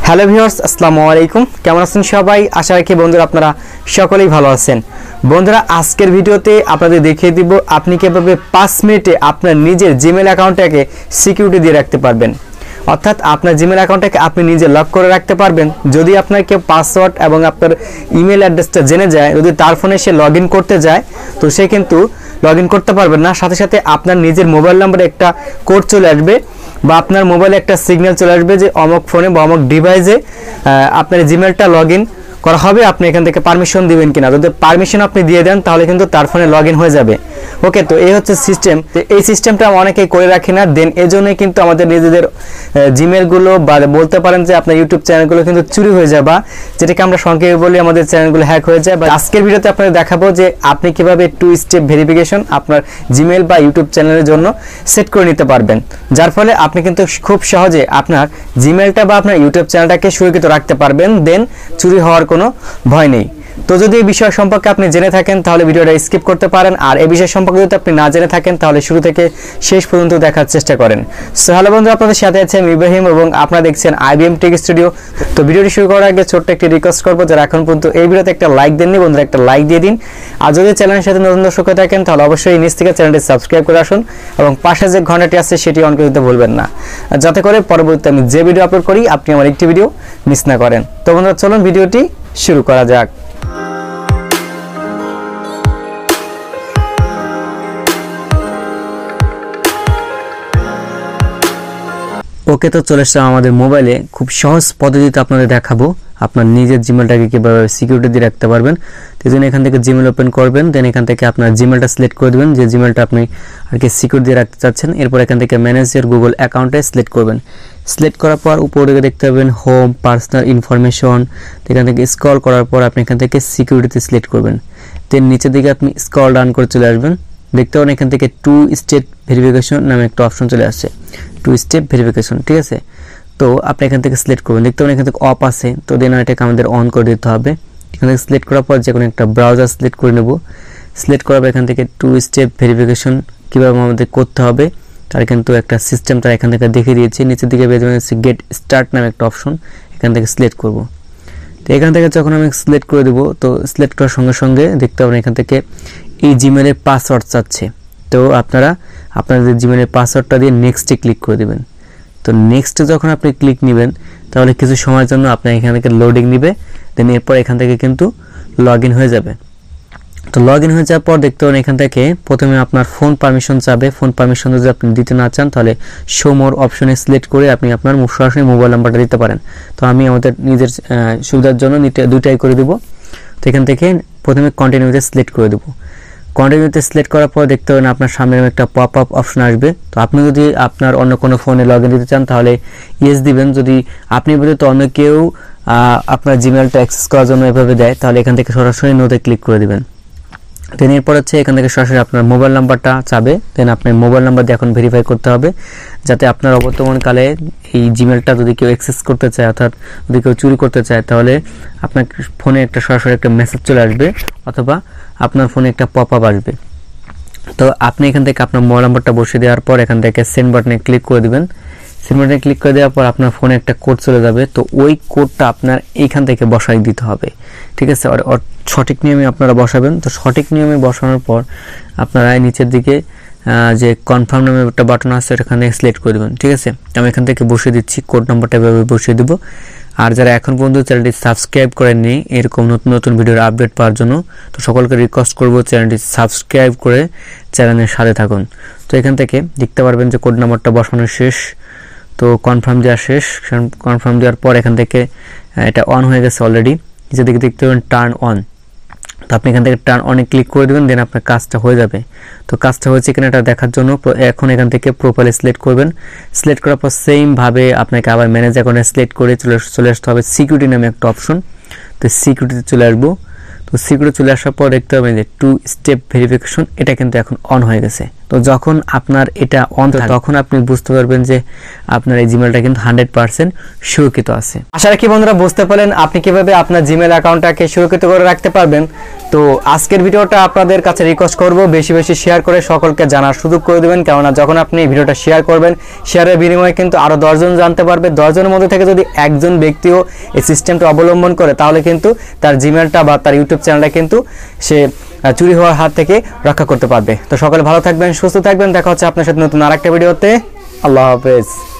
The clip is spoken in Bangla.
হ্যালো ভিউয়ার্স, আসসালামু আলাইকুম। কেমন আছেন সবাই? আশা রাখি বন্ধুরা আপনারা সকলেই ভালো আছেন। বন্ধুরা, আজকের ভিডিওতে আপনাদের দেখিয়ে দিব আপনি কিভাবে 5 মিনিটে আপনার নিজের জিমেল অ্যাকাউন্টটাকে সিকিউরিটি দিয়ে রাখতে পারবেন। অর্থাৎ আপনার জিমেল অ্যাকাউন্টটাকে আপনি নিজে লক করে রাখতে পারবেন। যদি আপনার কেউ পাসওয়ার্ড এবং আপনার ইমেল অ্যাড্রেসটা জেনে যায়, যদি তার ফোনে সে লগ ইন করতে যায়, তো সে কিন্তু লগ ইন করতে পারবেন না। সাথে সাথে আপনার নিজের মোবাইল নাম্বারে একটা কোড চলে আসবে বা আপনার মোবাইলে একটা সিগন্যাল চলে আসবে যে অমুক ফোনে বা অমুক ডিভাইসে আপনার জিমেলটা লগ ইন করা হবে। আপনি এখান থেকে পারমিশন দিবেন কিনা। যদি পারমিশন আপনি দিয়ে দেন তাহলে কিন্তু তার ফোনে লগ ইন হয়ে যাবে। ওকে, তো এই হচ্ছে সিস্টেম। তো এই সিস্টেমটা অনেকেই করে রাখি না, দেন এই জন্যই কিন্তু আমাদের নিজেদের জিমেলগুলো বা বলতে পারেন যে আপনার ইউটিউব চ্যানেলগুলো কিন্তু চুরি হয়ে যায়, বা যেটাকে আমরা সংক্ষেপে বলি আমাদের চ্যানেলগুলো হ্যাক হয়ে যায়। বা আজকের ভিডিওতে আপনাদের দেখাবো যে আপনি কিভাবে 2 স্টেপ ভেরিফিকেশন আপনার জিমেল বা ইউটিউব চ্যানেলের জন্য সেট করে নিতে পারবেন, যার ফলে আপনি কিন্তু খুব সহজে আপনার জিমেলটা বা আপনার ইউটিউব চ্যানেলটাকে সুরক্ষিত রাখতে পারবেন। দেন চুরি হওয়ার কোনো ভয় নেই। তো যদি এই বিষয় সম্পর্কে আপনি জেনে থাকেন তাহলে ভিডিওটা স্কিপ করতে পারেন, আর এই বিষয় সম্পর্কে যদি আপনি না জেনে থাকেন তাহলে শুরু থেকে শেষ পর্যন্ত দেখার চেষ্টা করেন। সো হ্যালো বন্ধু, আপনাদের সাথে আছে আমি ইব্রাহিম এবং আপনারা দেখছেন IBM টেক স্টুডিও। তো ভিডিওটি শুরু করার আগে ছোট্ট একটি রিকোয়েস্ট করবো, যারা এখন পর্যন্ত এই ভিডিওতে একটা লাইক দেননি বন্ধুরা, একটা লাইক দিয়ে দিন। আর যদি চ্যানেলের সাথে নতুন দর্শক হয়ে থাকেন তাহলে অবশ্যই নিচ থেকে চ্যানেলটি সাবস্ক্রাইব করে আসুন এবং পাশে যে ঘন্টাটি আছে সেটি অন করে দিতে ভুলবেন না, যাতে করে পরবর্তীতে আমি যে ভিডিও আপলোড করি আপনি আমার একটি ভিডিও মিস না করেন। তো বন্ধুরা, চলুন ভিডিওটি শুরু করা যাক। ওকে, তো চলে আসলাম আমাদের মোবাইলে। খুব সহজ পদ্ধতিতে আপনাদের দেখাবো আপনার নিজের জিমেলটাকে কীভাবে সিকিউরিটি দিয়ে রাখতে পারবেন। এই জন্য এখান থেকে জিমেল ওপেন করবেন, দেন এখান থেকে আপনার জিমেলটা সিলেক্ট করে দেবেন যে জিমেলটা আপনি আর কি সিকিউর দিয়ে রাখতে চাচ্ছেন। এরপর এখান থেকে ম্যানেজ ইওর গুগল অ্যাকাউন্টে সিলেক্ট করবেন। সিলেক্ট করার পর উপরে দিকে দেখতে পাবেন হোম, পার্সোনাল ইনফরমেশন। এখান থেকে স্ক্রল করার পর আপনি এখান থেকে সিকিউরিটিতে সিলেক্ট করবেন। দেন নিচের দিকে আপনি স্ক্রল ডাউন করে চলে আসবেন। দেখতে পাবেন এখান থেকে 2 স্টেপ ভেরিফিকেশন নামে একটা অপশন চলে আসছে, 2 স্টেপ ভেরিফিকেশন। ঠিক আছে, তো আপনি এখান থেকে সিলেক্ট করবেন। দেখতে পাবেন এখান থেকে অফ আছে, তো দেন এটাকে আমাদের অন করে দিতে হবে। এখান থেকে সিলেক্ট করার পর যে কোনো একটা ব্রাউজার সিলেক্ট করে নেব। সিলেক্ট করার পর এখান থেকে 2 স্টেপ ভেরিফিকেশন কীভাবে আমাদের করতে হবে তার কিন্তু একটা সিস্টেম তারা এখান থেকে দেখিয়ে দিয়েছে। নিচের দিকে বেজে গেট স্টার্ট নামে একটা অপশন, এখান থেকে সিলেক্ট করব। তো এখান থেকে যখন আমি সিলেক্ট করে দেবো, তো সিলেক্ট করার সঙ্গে সঙ্গে দেখতে পাবেন এখান থেকে এই জিমেলের পাসওয়ার্ড চাচ্ছে। তো আপনারা আপনাদের জিমেলের পাসওয়ার্ডটা দিয়ে নেক্সটে ক্লিক করে দেবেন। তো নেক্সটে যখন আপনি ক্লিক নেবেন তাহলে কিছু সময়ের জন্য আপনার এখান থেকে লোডিং নেবে, দেন এরপর এখান থেকে কিন্তু লগ ইন হয়ে যাবে। তো লগ ইন হয়ে যাওয়ার পর দেখতে পাবেন এখান থেকে প্রথমে আপনার ফোন পারমিশন চাবে। ফোন পারমিশন যদি আপনি দিতে না চান তাহলে শো মোর অপশনে সিলেক্ট করে আপনি আপনার সরাসরি মোবাইল নাম্বারটা দিতে পারেন। তো আমি আমাদের নিজের সুবিধার জন্য দুইটাই করে দেবো। তো এখান থেকে প্রথমে কন্টিনিউতে সিলেক্ট করে দেবো। কন্টিনিউতে সিলেক্ট করার পর দেখতে পাবেন আপনার সামনে একটা পপ আপ অপশন আসবে। তো আপনি যদি আপনার অন্য কোনো ফোনে লগ ইন দিতে চান তাহলে ইয়েস দিবেন। যদি আপনি ব্যতীত অন্য কেউ আপনার জিমেলটা অ্যাক্সেস করার জন্য এভাবে দেয় তাহলে এখান থেকে সরাসরি নোতে ক্লিক করে দেবেন। দেন এরপর হচ্ছে এখান থেকে সরাসরি আপনার মোবাইল নাম্বারটা চাবে। দেন আপনার মোবাইল নাম্বার দিয়ে এখন ভেরিফাই করতে হবে, যাতে আপনার অবর্তমানকালে এই জিমেলটা যদি কেউ অ্যাক্সেস করতে চায়, অর্থাৎ যদি কেউ চুরি করতে চায়, তাহলে আপনার ফোনে একটা সরাসরি একটা মেসেজ চলে আসবে অথবা আপনার ফোনে একটা পপ আপ আসবে। তো আপনি এখান থেকে আপনার মোবাইল নাম্বারটা বসিয়ে দেওয়ার পর এখান থেকে সেন্ড বাটনে ক্লিক করে দেবেন। সেন্ড বাটনে ক্লিক করে দেওয়ার পর আপনার ফোনে একটা কোড চলে যাবে। তো ওই কোডটা আপনার এইখান থেকে বসাই দিতে হবে। ঠিক আছে, আর সঠিক নিয়মে আপনারা বসাবেন। তো সঠিক নিয়মে বসানোর পর আপনারা নিচের দিকে যে কনফার্ম নামে একটা বাটন আছে এখান থেকে সিলেক্ট করে দেবেন। ঠিক আছে, আমি এখান থেকে বসিয়ে দিচ্ছি, কোড নাম্বারটা এভাবে বসিয়ে দেবো। আর যারা এখন পর্যন্ত চ্যানেলটি সাবস্ক্রাইব করেননি এরকম নতুন নতুন ভিডিওর আপডেট পাওয়ার জন্য, তো সকলকে রিকোয়েস্ট করবো চ্যানেলটি সাবস্ক্রাইব করে চ্যানেলের সাথে থাকুন। তো এখান থেকে দেখতে পারবেন যে কোড নাম্বারটা বসানো শেষ। তো কনফার্ম দেওয়া শেষ। কনফার্ম দেওয়ার পর এখান থেকে এটা অন হয়ে গেছে অলরেডি। নিচের দিকে দেখতে পাবেন টার্ন অন। তো আপনি এখান থেকে টার্ন অনে ক্লিক করে দেবেন, দেন আপনার কাজটা হয়ে যাবে। তো কাজটা হয়েছে কিনা এটা দেখার জন্য এখন এখান থেকে প্রোফাইলে সিলেক্ট করবেন। সিলেক্ট করার পর সেমভাবে আপনাকে আবার ম্যানেজ অ্যাকাউন্টে সিলেক্ট করে চলে আসতে হবে সিকিউরিটি নামে একটা অপশন। তো সিকিউরিটিতে চলে আসবো। তো তো সিকিউরিটি চলে আসার পর দেখতে পাবেন যে 2 স্টেপ ভেরিফিকেশন এটা কিন্তু এখন অন হয়ে গেছে। তো যখন আপনার এটা অন থাকে তখন আপনি বুঝতে পারবেন যে আপনার এই জিমেলটা কিন্তু 100% সুরক্ষিত আছে। আশা রাখি বন্ধুরা বুঝতে পারলেন আপনি কিভাবে আপনার জিমেল অ্যাকাউন্টটাকে সুরক্ষিত করে রাখতে পারবেন। তো আজকের ভিডিওটা আপনাদের কাছে রিকোয়েস্ট করব বেশি বেশি শেয়ার করে সকলকে জানার সুযোগ করে দেবেন, কেননা যখন আপনি এই ভিডিওটা শেয়ার করবেন শেয়ারের বিনিময়ে কিন্তু আরও 10 জন জানতে পারবে। 10 জনের মধ্যে থেকে যদি একজন ব্যক্তিও এই সিস্টেমটা অবলম্বন করে তাহলে কিন্তু তার জিমেলটা বা তার ইউটিউব চ্যানেলটা কিন্তু সে চুরি হওয়ার হাত থেকে রক্ষা করতে পারবে। তো সকলে ভালো থাকবেন, সুস্থ থাকবেন, দেখা হচ্ছে আপনার সাথে নতুন আরেকটা ভিডিওতে। আল্লাহ হাফেজ।